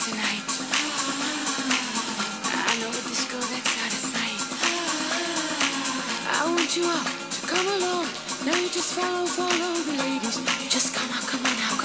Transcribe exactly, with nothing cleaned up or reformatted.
tonight. I know a disco that's out of sight. I want you all to come along. Now you just follow, follow the ladies. Just come on, come on now, come on.